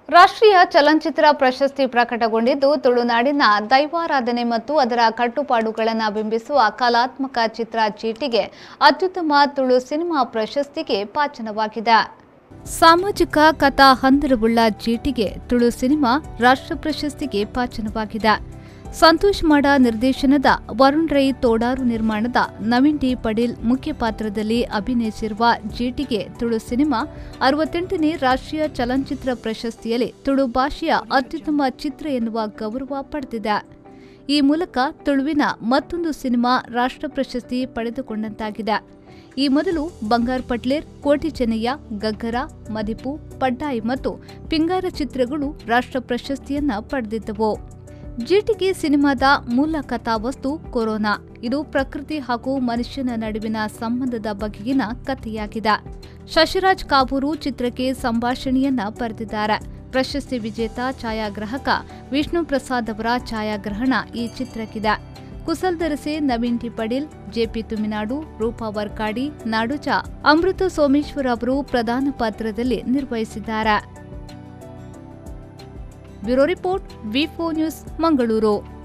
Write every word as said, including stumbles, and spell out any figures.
ರಾಷ್ಟ್ರೀಯ ಚಲನಚಿತ್ರ ಪ್ರಶಸ್ತಿ ಪ್ರಕಟಗೊಂಡಿದ್ದು ತುಳುನಾಡಿನ ದೈವಾರಾಧನೆ ಮತ್ತು ಅದರ ಕಟ್ಟುಪಾಡುಗಳನ್ನು ಬಿಂಬಿಸುವ ಕಲಾತ್ಮಕ ಚಿತ್ರ ಚೀಟಿಗೆ ಅತ್ಯುತ್ತಮ ತುಳು ಸಿನಿಮಾ ಪ್ರಶಸ್ತಿಗೆ ಭಾಜನವಾಗಿದೆ. ಸಾಮಾಜಿಕ ಕಥಾ ಹಂದರವುಳ್ಳ ಚೀಟಿಗೆ ತುಳು ಸಿನಿಮಾ ರಾಷ್ಟ್ರ ಪ್ರಶಸ್ತಿಗೆ ಭಾಜನವಾಗಿದೆ. ಸಂತೋಷ್ ಮಾಡ ನಿರ್ದೇಶನದ ವರುಣ್ ರೈ ತೋಡಾರು ನಿರ್ಮಾಣದ ನವೀನ್ ಡಿ ಪಡೀಲ್ ಮುಖ್ಯ ಪಾತ್ರದಲ್ಲಿ ಅಭಿನಯಿಸಿರುವ ಜೀಟಿಗೆ ತುಳು ಸಿನಿಮಾ ಅರವತ್ತೆಂಟನೇ ರಾಷ್ಟ್ರೀಯ ಚಲನಚಿತ್ರ ಪ್ರಶಸ್ತಿಯಲ್ಲಿ ತುಳು ಭಾಷೆಯ ಅತ್ಯುತ್ತಮ ಚಿತ್ರ ಎನ್ನುವ ಗೌರವ ಪಡೆದಿದೆ. ಈ ಮೂಲಕ ತುಳುವಿನ ಮತ್ತೊಂದು ಸಿನಿಮಾ ರಾಷ್ಟ್ರ ಪ್ರಶಸ್ತಿ ಪಡೆದುಕೊಂಡಂತಾಗಿದೆ. ಈ ಮೊದಲು ಬಂಗಾರ್ ಪಟ್ಲೇರ್, ಕೋಟಿ ಚೆನ್ನಯ್ಯ, ಗಗ್ಗರ, ಮದಿಪು, ಪಡ್ಡಾಯಿ ಮತ್ತು ಪಿಂಗಾರ ಚಿತ್ರಗಳು ರಾಷ್ಟ್ರ ಪ್ರಶಸ್ತಿಯನ್ನ ಪಡೆದಿದ್ದವು. ಜೀಟಿಗೆ ಸಿನಿಮಾದ ಮೂಲ ಕಥಾವಸ್ತು ಕೊರೋನಾ. ಇದು ಪ್ರಕೃತಿ ಹಾಗೂ ಮನುಷ್ಯನ ನಡುವಿನ ಸಂಬಂಧದ ಬಗೆಗಿನ ಕಥೆಯಾಗಿದೆ. ಶಶಿರಾಜ್ ಕಾವೂರು ಚಿತ್ರಕ್ಕೆ ಸಂಭಾಷಣೆಯನ್ನ ಬರೆದಿದ್ದಾರೆ. ಪ್ರಶಸ್ತಿ ವಿಜೇತ ಛಾಯಾಗ್ರಾಹಕ ವಿಷ್ಣು ಪ್ರಸಾದ್ ಅವರ ಛಾಯಾಗ್ರಹಣ ಈ ಚಿತ್ರಕ್ಕಿದೆ. ಕುಸಲ್ ದರಸೆ, ನವೀನ್ ಟಿ ಪಡೀಲ್, ಜೆಪಿ ತುಮಿನಾಡು, ರೂಪಾ ವರ್ಕಾಡಿ, ನಾಡುಜ, ಅಮೃತ ಸೋಮೇಶ್ವರ್ ಅವರು ಪ್ರಧಾನ ಪಾತ್ರದಲ್ಲಿ ನಿರ್ವಹಿಸಿದ್ದಾರೆ. Bureau report V four news, Mangaluru.